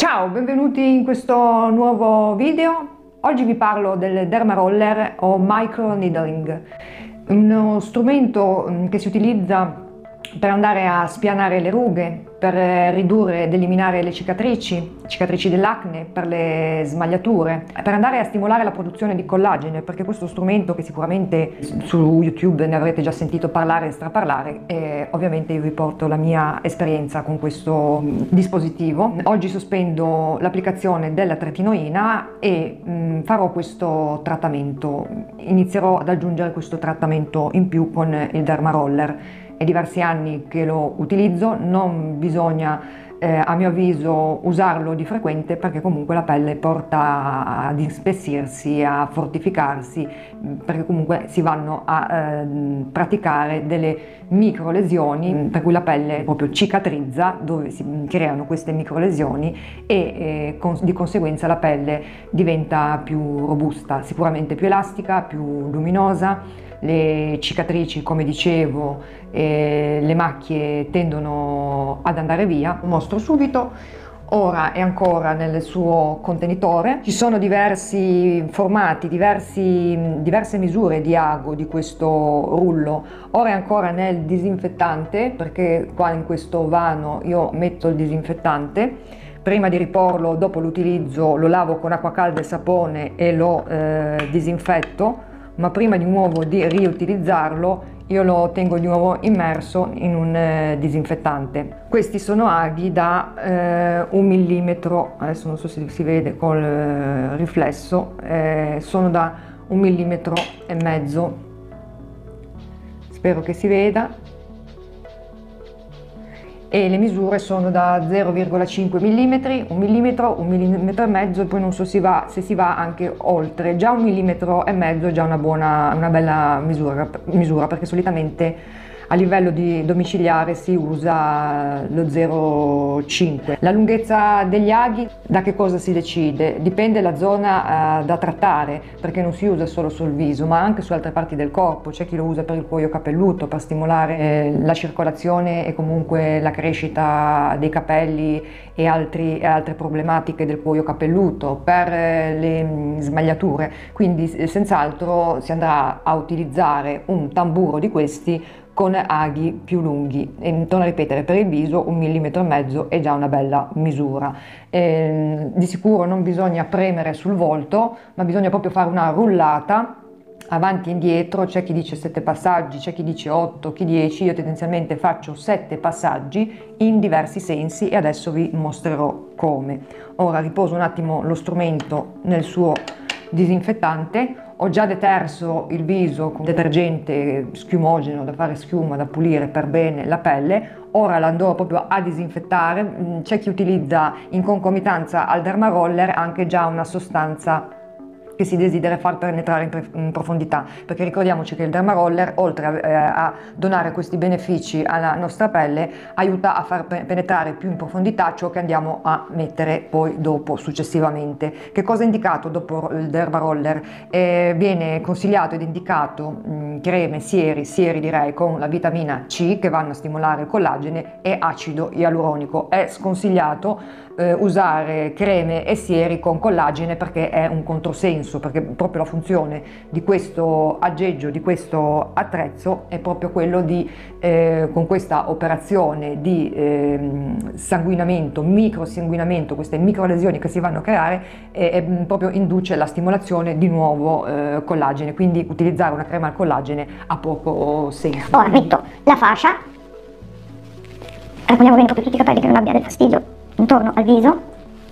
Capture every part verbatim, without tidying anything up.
Ciao, benvenuti in questo nuovo video. Oggi vi parlo del Derma Roller o Micro Needling, uno strumento che si utilizza per andare a spianare le rughe, per ridurre ed eliminare le cicatrici, cicatrici dell'acne, per le smagliature, per andare a stimolare la produzione di collagene, perché questo strumento, che sicuramente su YouTube ne avrete già sentito parlare e straparlare, e ovviamente io vi porto la mia esperienza con questo dispositivo. Oggi sospendo l'applicazione della tretinoina e mh, farò questo trattamento, inizierò ad aggiungere questo trattamento in più con il Derma Roller. È diversi anni che lo utilizzo, non bisogna eh, a mio avviso usarlo di frequente, perché comunque la pelle porta ad ispessirsi, a fortificarsi, perché comunque si vanno a eh, praticare delle micro lesioni, per cui la pelle proprio cicatrizza dove si creano queste micro lesioni e eh, con, di conseguenza la pelle diventa più robusta, sicuramente più elastica, più luminosa. Le cicatrici, come dicevo, e le macchie tendono ad andare via. Lo mostro subito. Ora è ancora nel suo contenitore. Ci sono diversi formati, diversi, diverse misure di ago di questo rullo. Ora è ancora nel disinfettante, perché qua in questo vano io metto il disinfettante. Prima di riporlo, dopo l'utilizzo, lo lavo con acqua calda e sapone e lo eh, disinfetto, ma prima di nuovo di riutilizzarlo io lo tengo di nuovo immerso in un eh, disinfettante. Questi sono aghi da eh, un millimetro, adesso non so se si vede col eh, riflesso, eh, sono da un millimetro e mezzo, spero che si veda, e le misure sono da zero virgola cinque millimetri, un millimetro, un millimetro e mezzo, e poi non so si va, se si va anche oltre. Già un millimetro e mezzo è già una buona, una bella misura, misura perché solitamente a livello di domiciliare si usa lo zero virgola cinque. La lunghezza degli aghi, da che cosa si decide? Dipende dalla zona eh, da trattare, perché non si usa solo sul viso ma anche su altre parti del corpo. C'è chi lo usa per il cuoio capelluto, per stimolare eh, la circolazione e comunque la crescita dei capelli e, altri, e altre problematiche del cuoio capelluto, per eh, le mh, smagliature. Quindi eh, senz'altro si andrà a utilizzare un tamburo di questi con aghi più lunghi, e torno a ripetere, per il viso un millimetro e mezzo è già una bella misura. E, di sicuro non bisogna premere sul volto, ma bisogna proprio fare una rullata avanti e indietro. C'è chi dice sette passaggi, c'è chi dice otto, chi dieci, io tendenzialmente faccio sette passaggi in diversi sensi e adesso vi mostrerò come. Ora riposo un attimo lo strumento nel suo disinfettante. Ho già deterso il viso con detergente schiumogeno da fare schiuma, da pulire per bene la pelle. Ora la andrò proprio a disinfettare. C'è chi utilizza in concomitanza al Derma Roller anche già una sostanza che si desidera far penetrare in, in profondità, perché ricordiamoci che il Derma Roller, oltre a, eh, a donare questi benefici alla nostra pelle, aiuta a far penetrare più in profondità ciò che andiamo a mettere poi dopo, successivamente. Che cosa è indicato dopo il Derma Roller? Eh, viene consigliato ed indicato mh, creme, sieri, sieri direi con la vitamina C che vanno a stimolare il collagene, e acido ialuronico. È sconsigliato eh, usare creme e sieri con collagene, perché è un controsenso, perché proprio la funzione di questo aggeggio, di questo attrezzo è proprio quello di eh, con questa operazione di eh, sanguinamento, microsanguinamento, queste micro lesioni che si vanno a creare, e, e proprio induce la stimolazione di nuovo eh, collagene, quindi utilizzare una crema al collagene ha poco senso. Ora metto la fascia, raccogniamo bene proprio tutti i capelli, che non abbia del fastidio intorno al viso.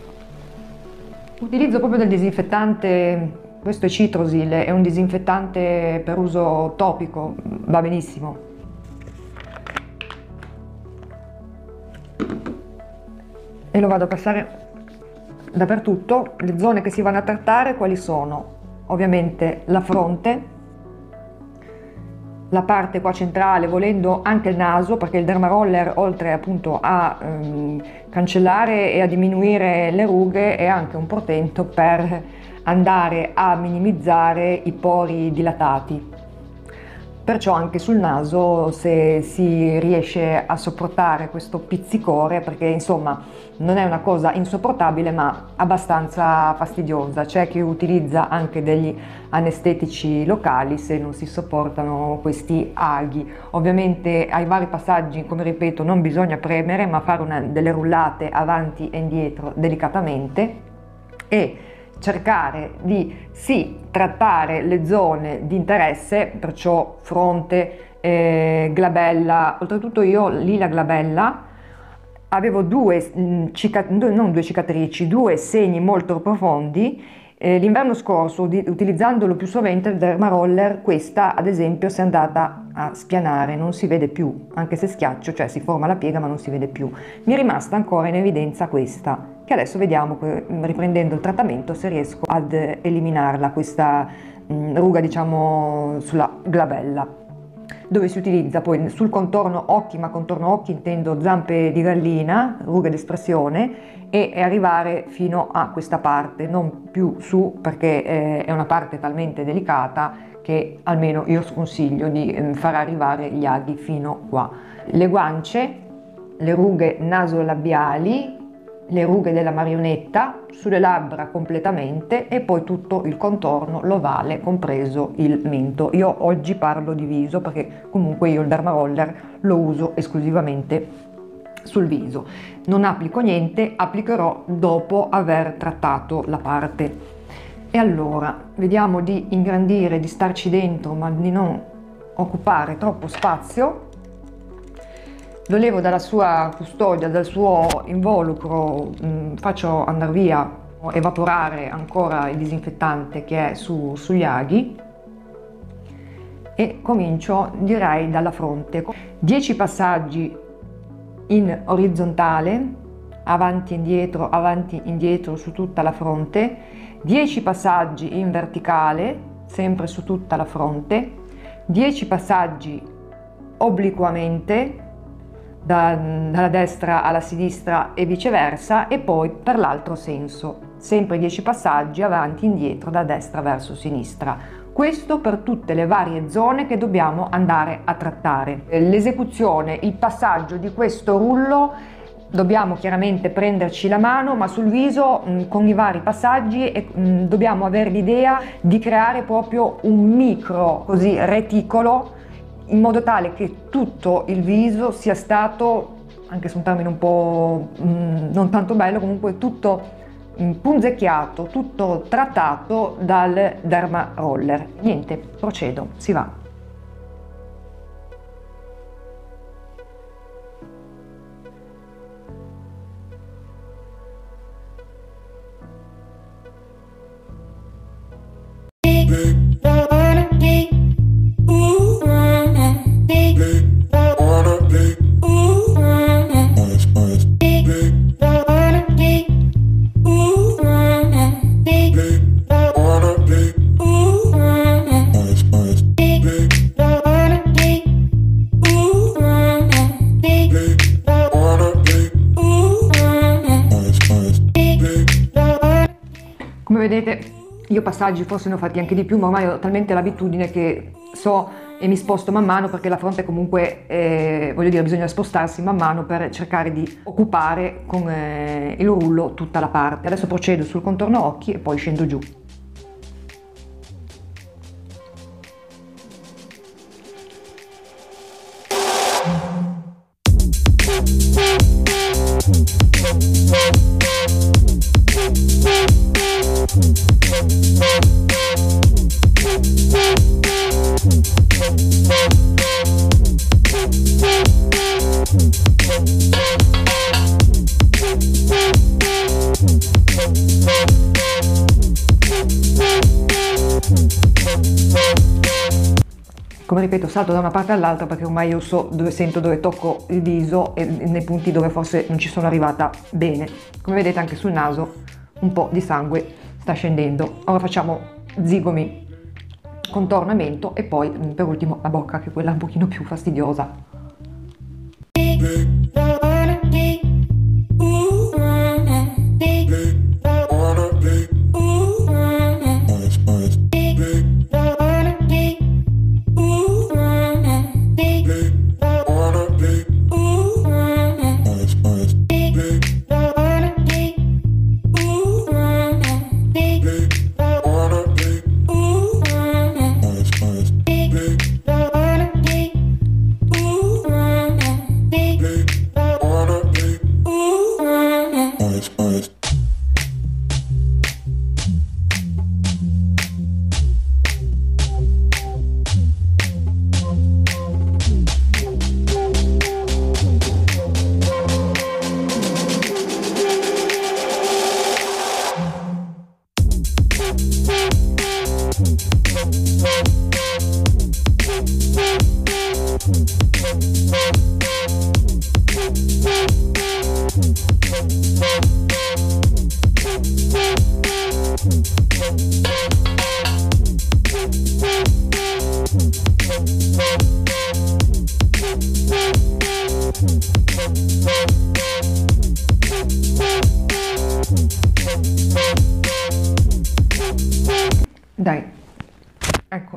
Utilizzo proprio del disinfettante, questo è Citrosil, è un disinfettante per uso topico, va benissimo. E lo vado a passare dappertutto. Le zone che si vanno a trattare quali sono? Ovviamente la fronte, la parte qua centrale, volendo anche il naso, perché il Derma Roller, oltre appunto a ehm, cancellare e a diminuire le rughe, è anche un portento per andare a minimizzare i pori dilatati. Perciò anche sul naso, se si riesce a sopportare questo pizzicore, perché insomma non è una cosa insopportabile ma abbastanza fastidiosa, c'è chi utilizza anche degli anestetici locali se non si sopportano questi aghi. Ovviamente ai vari passaggi, come ripeto, non bisogna premere ma fare una, delle rullate avanti e indietro delicatamente e cercare di sì trattare le zone di interesse, perciò fronte, eh, glabella. Oltretutto io lì la glabella avevo due, mh, cica- non due cicatrici, due segni molto profondi. Eh, l'inverno scorso, di, utilizzandolo più sovente il derma roller, questa ad esempio si è andata a spianare, non si vede più, anche se schiaccio, cioè si forma la piega ma non si vede più. Mi è rimasta ancora in evidenza questa, che adesso vediamo, riprendendo il trattamento, se riesco ad eliminarla, questa mh, ruga diciamo sulla glabella, dove si utilizza poi sul contorno occhi, ma contorno occhi intendo zampe di gallina, ruga d'espressione, e arrivare fino a questa parte, non più su, perché eh, è una parte talmente delicata che almeno io sconsiglio di eh, far arrivare gli aghi fino qua. Le guance, le rughe nasolabiali, le rughe della marionetta, sulle labbra completamente e poi tutto il contorno, l'ovale, compreso il mento. Io oggi parlo di viso perché comunque io il derma roller lo uso esclusivamente sul viso. Non applico niente, applicherò dopo aver trattato la parte. E allora vediamo di ingrandire, di starci dentro ma di non occupare troppo spazio. Lo levo dalla sua custodia, dal suo involucro, mh, faccio andare via, evaporare ancora il disinfettante che è su, sugli aghi e comincio direi dalla fronte. dieci passaggi in orizzontale, avanti e indietro, avanti e indietro su tutta la fronte, dieci passaggi in verticale, sempre su tutta la fronte, dieci passaggi obliquamente, Da, dalla destra alla sinistra e viceversa, e poi per l'altro senso, sempre dieci passaggi avanti e indietro da destra verso sinistra. Questo per tutte le varie zone che dobbiamo andare a trattare. L'esecuzione, il passaggio di questo rullo, dobbiamo chiaramente prenderci la mano, ma sul viso mh, con i vari passaggi e, mh, dobbiamo avere l'idea di creare proprio un micro così reticolo, in modo tale che tutto il viso sia stato, anche se un termine un po' mh, non tanto bello, comunque tutto mh, punzecchiato, tutto trattato dal derma roller. Niente, procedo, si va. Come vedete io passaggi forse ne ho fatti anche di più, ma ormai ho talmente l'abitudine che so e mi sposto man mano, perché la fronte comunque eh, voglio dire bisogna spostarsi man mano per cercare di occupare con eh, il rullo tutta la parte. Adesso procedo sul contorno occhi e poi scendo giù. Come ripeto, salto da una parte all'altra perché ormai io so dove sento, dove tocco il viso e nei punti dove forse non ci sono arrivata bene. Come vedete anche sul naso un po' di sangue sta scendendo. Ora facciamo zigomi, contornamento e poi per ultimo la bocca, che è quella un pochino più fastidiosa. Dai, ecco,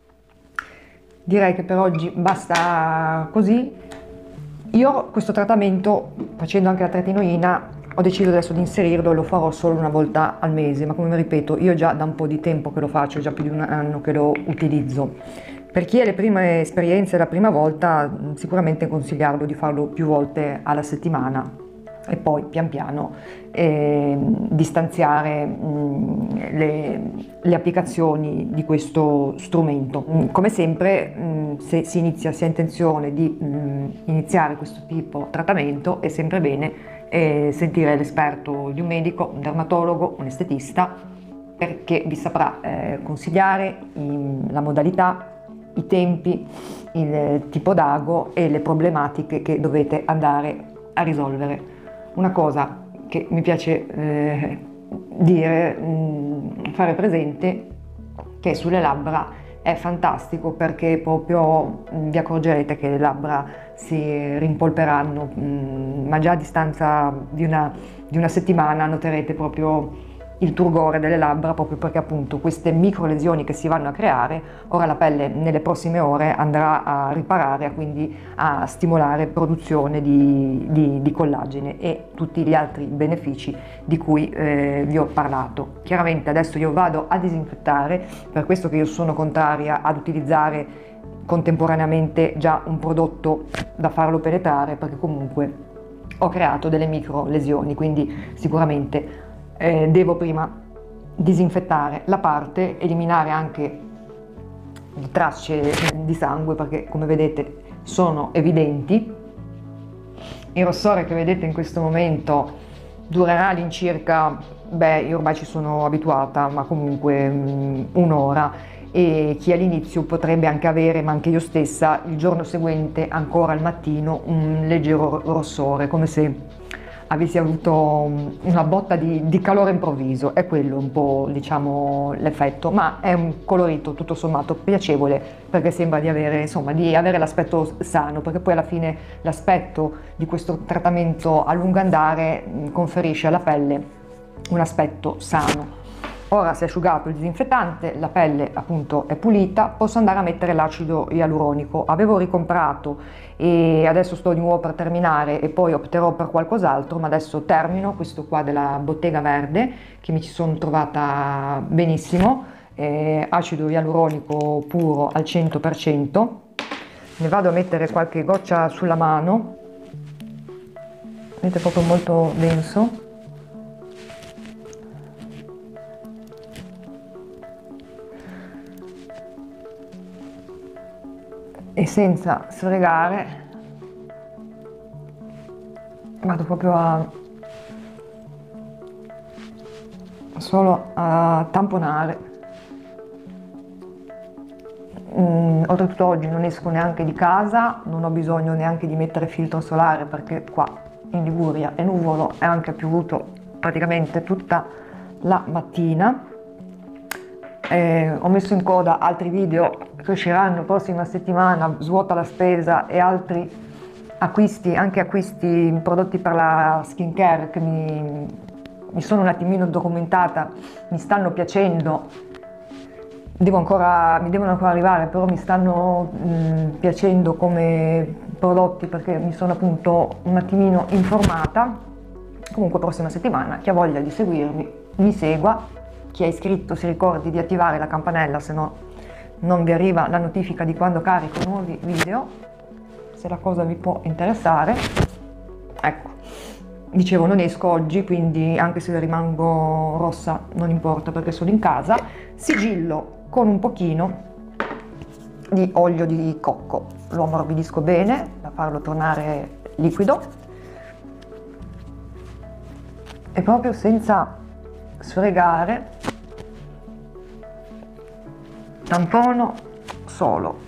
direi che per oggi basta così. Io questo trattamento, facendo anche la tretinoina, ho deciso adesso di inserirlo e lo farò solo una volta al mese, ma come ripeto, io già da un po' di tempo che lo faccio, già più di un anno che lo utilizzo. Per chi ha le prime esperienze la prima volta, sicuramente consigliarlo di farlo più volte alla settimana e poi pian piano eh, distanziare mh, le, le applicazioni di questo strumento. Mh, come sempre, mh, se si inizia, si ha intenzione di mh, iniziare questo tipo di trattamento, è sempre bene eh, sentire l'esperto di un medico, un dermatologo, un estetista, perché vi saprà eh, consigliare i, la modalità, i tempi, il tipo d'ago e le problematiche che dovete andare a risolvere. Una cosa che mi piace eh, dire, mh, fare presente, che sulle labbra è fantastico perché proprio mh, vi accorgerete che le labbra si rimpolperanno, mh, ma già a distanza di una, di una settimana noterete proprio il turgore delle labbra, proprio perché appunto queste micro lesioni che si vanno a creare, ora la pelle nelle prossime ore andrà a riparare, quindi a stimolare produzione di, di, di collagene e tutti gli altri benefici di cui eh, vi ho parlato. Chiaramente adesso io vado a disinfettare, per questo che io sono contraria ad utilizzare contemporaneamente già un prodotto da farlo penetrare, perché comunque ho creato delle micro lesioni, quindi sicuramente Eh, devo prima disinfettare la parte, eliminare anche le tracce di sangue perché come vedete sono evidenti. Il rossore che vedete in questo momento durerà all'incirca, beh io ormai ci sono abituata, ma comunque um, un'ora, e chi all'inizio potrebbe anche avere, ma anche io stessa, il giorno seguente ancora al mattino un leggero rossore, come se avessi avuto una botta di, di calore improvviso. È quello un po', diciamo, l'effetto, ma è un colorito tutto sommato piacevole perché sembra di avere, insomma, di avere l'aspetto sano, perché poi alla fine l'aspetto di questo trattamento a lungo andare conferisce alla pelle un aspetto sano. Ora si è asciugato il disinfettante, la pelle appunto è pulita, posso andare a mettere l'acido ialuronico. Avevo ricomprato e adesso sto di nuovo per terminare e poi opterò per qualcos'altro, ma adesso termino questo qua della Bottega Verde che mi ci sono trovata benissimo, eh, acido ialuronico puro al cento per cento. Ne vado a mettere qualche goccia sulla mano, vedete, proprio molto denso. E senza sfregare vado proprio a solo a tamponare. Mm, oltretutto oggi non esco neanche di casa, non ho bisogno neanche di mettere filtro solare perché qua in Liguria è nuvolo e anche piovuto praticamente tutta la mattina. Eh, ho messo in coda altri video che usciranno prossima settimana, svuota la spesa e altri acquisti, anche acquisti prodotti per la skincare che mi, mi sono un attimino documentata, mi stanno piacendo, devo ancora, mi devono ancora arrivare, però mi stanno mh, piacendo come prodotti perché mi sono appunto un attimino informata. Comunque prossima settimana chi ha voglia di seguirmi mi segua. Chi è iscritto si ricordi di attivare la campanella, se no non vi arriva la notifica di quando carico nuovi video, se la cosa vi può interessare. Ecco, dicevo non esco oggi, quindi anche se rimango rossa non importa perché sono in casa. Sigillo con un pochino di olio di cocco, lo ammorbidisco bene da farlo tornare liquido e proprio senza sfregare tampono solo.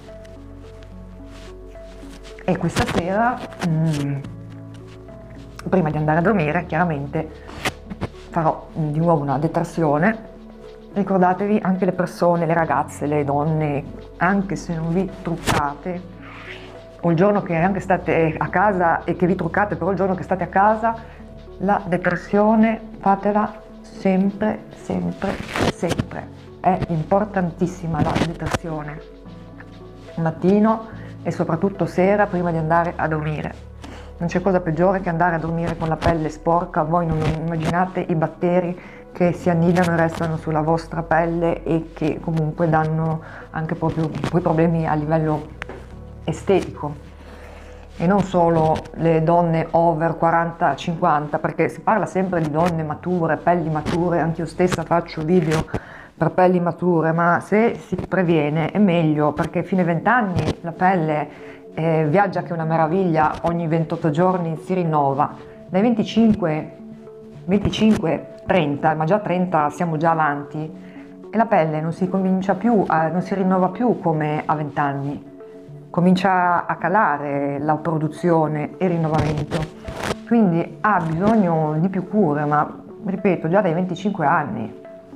E questa sera mm, prima di andare a dormire chiaramente farò mm, di nuovo una detersione. Ricordatevi, anche le persone, le ragazze, le donne, anche se non vi truccate, o il giorno che anche state a casa e che vi truccate, però il giorno che state a casa, la detersione fatela sempre, sempre, sempre. È importantissima la detersione, mattino e soprattutto sera prima di andare a dormire. Non c'è cosa peggiore che andare a dormire con la pelle sporca. Voi non immaginate i batteri che si annidano e restano sulla vostra pelle e che comunque danno anche proprio poi problemi a livello estetico. E non solo le donne over quaranta cinquanta, perché si parla sempre di donne mature, pelli mature, anche io stessa faccio video per pelli mature, ma se si previene è meglio, perché fino ai venti anni la pelle eh, viaggia che è una meraviglia, ogni ventotto giorni si rinnova. Dai venticinque, venticinque, trenta, ma già trenta siamo già avanti, e la pelle non si comincia più, a, non si rinnova più come a venti anni. Comincia a calare la produzione e il rinnovamento, quindi ha bisogno di più cure, ma ripeto, già dai venticinque anni.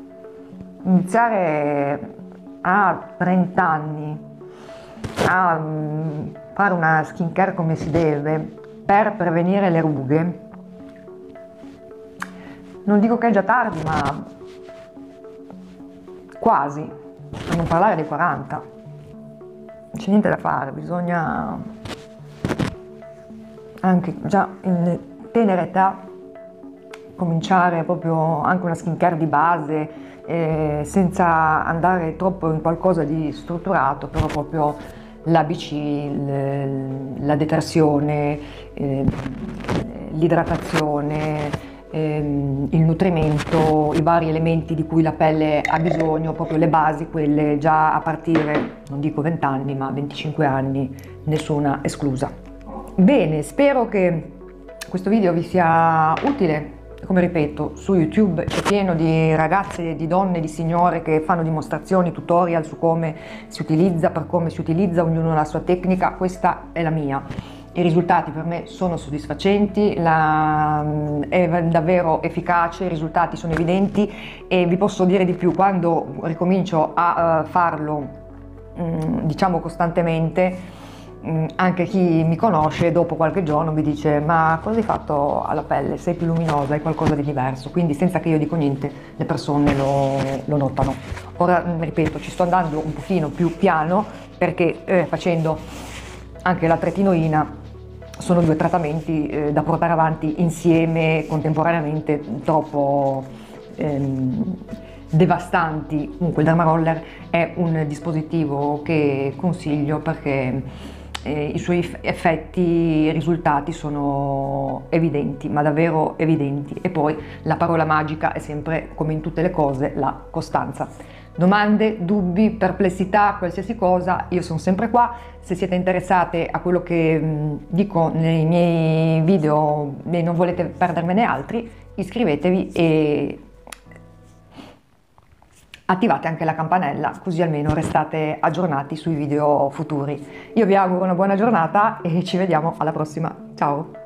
Iniziare a trenta anni a fare una skincare come si deve per prevenire le rughe, non dico che è già tardi, ma quasi, per non parlare dei quaranta. Non c'è niente da fare, bisogna anche già in tenera età cominciare proprio anche una skincare di base, eh, senza andare troppo in qualcosa di strutturato, però proprio l'A B C, la detersione, eh, l'idratazione, ehm, il nutrimento, i vari elementi di cui la pelle ha bisogno, proprio le basi, quelle già a partire, non dico venti anni, ma venticinque anni, nessuna esclusa. Bene, spero che questo video vi sia utile. Come ripeto, su YouTube è pieno di ragazze, di donne, di signore che fanno dimostrazioni, tutorial su come si utilizza, per come si utilizza, ognuno ha la sua tecnica. Questa è la mia. I risultati per me sono soddisfacenti, la, è davvero efficace, i risultati sono evidenti, e vi posso dire di più: quando ricomincio a uh, farlo um, diciamo costantemente, um, anche chi mi conosce dopo qualche giorno mi dice: ma cosa hai fatto alla pelle? Sei più luminosa, hai qualcosa di diverso. Quindi senza che io dico niente le persone lo, lo notano. Ora ripeto, ci sto andando un pochino più piano perché eh, facendo anche la tretinoina sono due trattamenti eh, da portare avanti insieme, contemporaneamente, troppo ehm, devastanti. Comunque il Dermaroller è un dispositivo che consiglio perché eh, i suoi effetti, i risultati sono evidenti, ma davvero evidenti. E poi la parola magica è sempre, come in tutte le cose, la costanza. Domande, dubbi, perplessità, qualsiasi cosa, io sono sempre qua. Se siete interessate a quello che mh, dico nei miei video e non volete perdermene altri, iscrivetevi e attivate anche la campanella, così almeno restate aggiornati sui video futuri. Io vi auguro una buona giornata e ci vediamo alla prossima. Ciao!